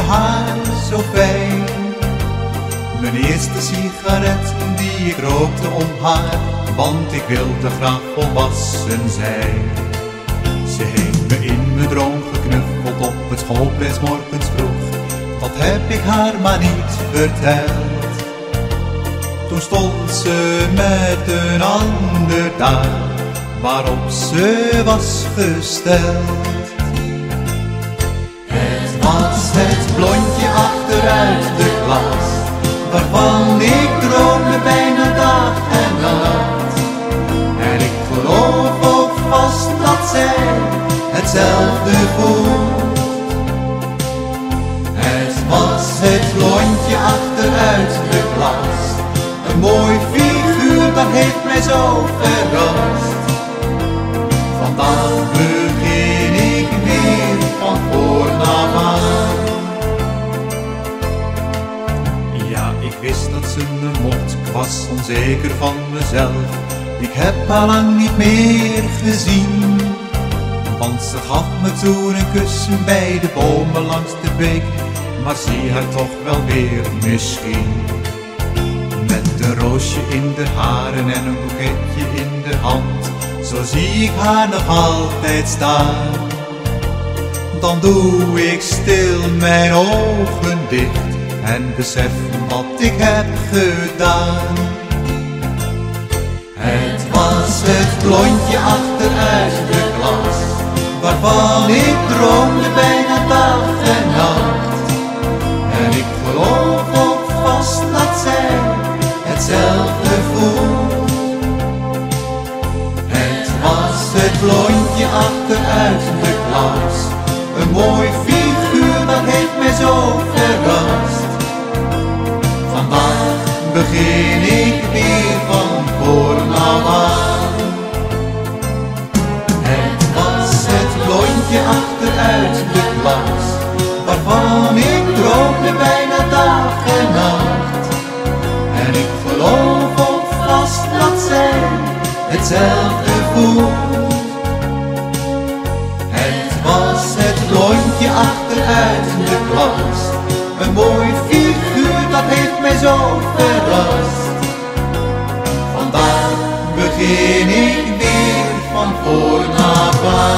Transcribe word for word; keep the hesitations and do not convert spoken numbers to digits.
haar zo fijn. Mijn eerste sigaret die ik rookte om haar, want ik wilde graag volwassen zijn. Ze heeft me in mijn droom geknuffeld op het schoolplein 's morgens vroeg. Dat heb ik haar maar niet verteld. Toen stond ze met een ander daar, waarop ze was gesteld. Het was het blondje achteruit de klas, waarvan ik droomde bijna dag en nacht. En ik geloof ook vast dat zij hetzelfde voelt. Het was het blondje achteruit de klas, een mooi figuur, dat heeft mij zo verrast. Vandaag begin ik weer van vooraf aan. Ja, ik wist dat ze me mocht, ik was onzeker van mezelf. Ik heb haar lang niet meer gezien, want ze gaf me toen een kus bij de bomen langs de beek. Maar zie haar toch wel weer misschien, met een roosje in de haren en een boeketje in de hand. Zo zie ik haar nog altijd staan. Dan doe ik stil mijn ogen dicht en besef wat ik heb gedaan. Het was het blondje achteruit de klas, waarvan ik droomde bijna dag en nacht. En ik geloof ook vast dat zij hetzelfde voelt. Het was het blondje achteruit de klas, een mooi figuur, dat heeft mij zo verrast. Vandaag begin ik weer van vooraf aan. Het was het blondje achteruit de klas, waarvan ik droomde bijna dag en nacht. En ik geloof ook vast dat zij hetzelfde voelt. Het was het blondje achteruit de klas, een mooi figuur, dat heeft mij zo verrast. Vandaag begin ik weer van vooraf aan.